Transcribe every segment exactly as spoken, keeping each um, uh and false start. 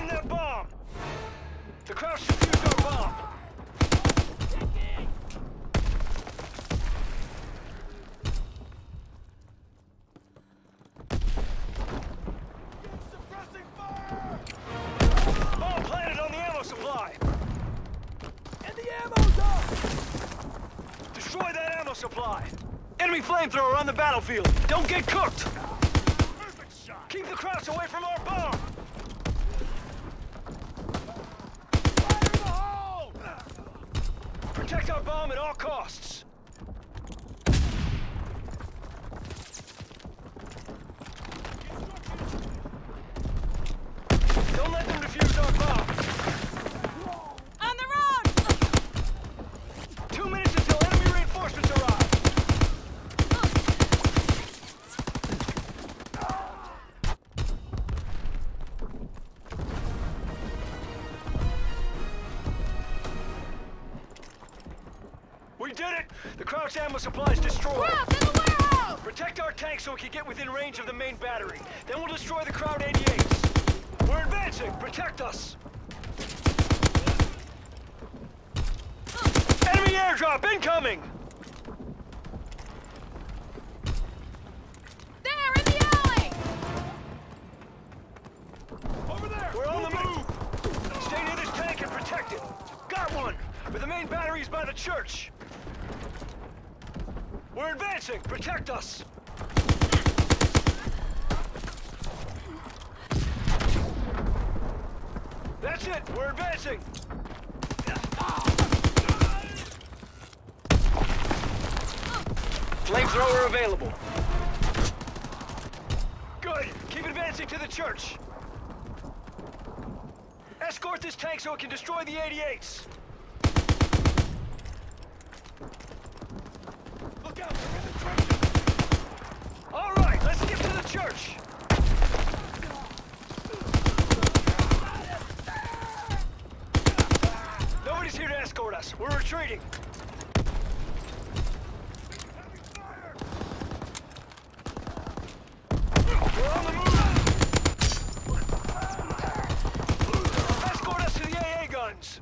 Find that bomb! The Krauts defused our bomb! Suppressing fire! Bomb planted on the ammo supply! And the ammo's up! Destroy that ammo supply! Enemy flamethrower on the battlefield! Don't get cooked! Perfect shot! Keep the Krauts away from our bomb! Fire in the hole! Protect our bomb at all costs! Don't let them defuse our bomb! On the road! Two minutes until enemy reinforcements arrive! We did it! The Krauts ammo supply is destroyed! Crap, in the warehouse! Protect our tank so we can get within range of the main battery. Then we'll destroy the Kraut eighty-eights. We're advancing! Protect us! Enemy airdrop incoming! There, in the alley! Over there! We're on the move! Stay near this tank and protect it! Got one! But the main battery is by the church! We're advancing! Protect us! That's it! We're advancing! Flamethrower available. Good! Keep advancing to the church! Escort this tank so it can destroy the eighty-eights! Look out! They're in the trenches! Alright, let's get to the church! Nobody's here to escort us. We're retreating. We're on the move! Escort us to the A A guns!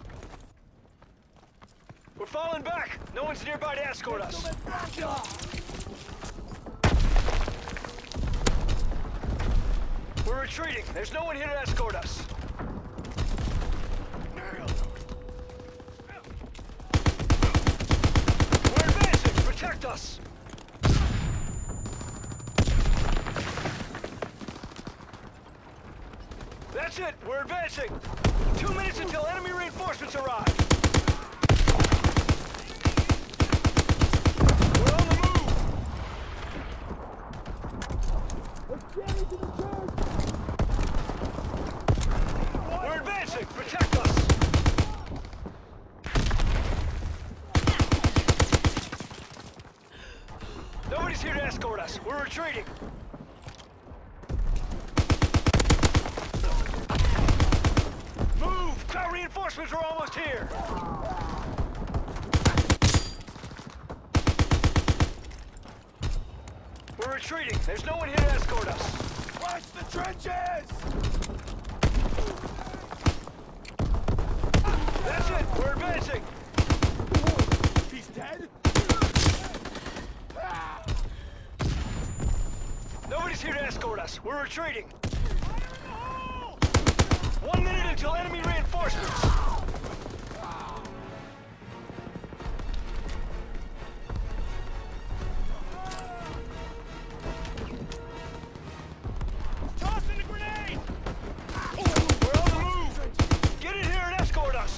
We're falling back. No one's nearby to escort us. We're retreating. There's no one here to escort us. We're advancing. Protect us. That's it. We're advancing. Two minutes until enemy reinforcements arrive. We're on the move. Let's jam into the church! We're advancing. Protect us. Nobody's here to escort us. We're retreating. Move! Kraut reinforcements are almost here. We're retreating. There's no one here to escort us. Watch the trenches! That's it. We're advancing. He's dead? Nobody's here to escort us. We're retreating. Fire in the hole! One minute until enemy reinforcements. Tossing the grenade! We're on the move. Get in here and escort us.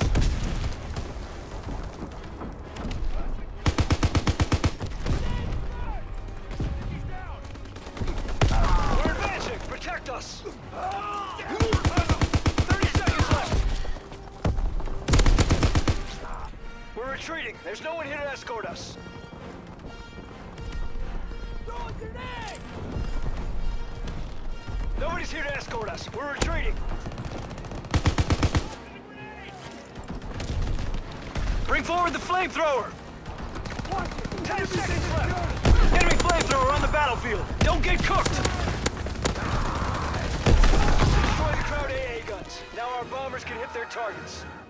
He's down! We're advancing. Protect us. thirty seconds left. We're retreating. There's no one here to escort us. Throw a grenade! Nobody's here to escort us. We're retreating. Bring forward the flamethrower. Ten seconds left. Enemy flamethrower on the battlefield. Don't get cooked. Destroy the Kraut A A guns. Now our bombers can hit their targets.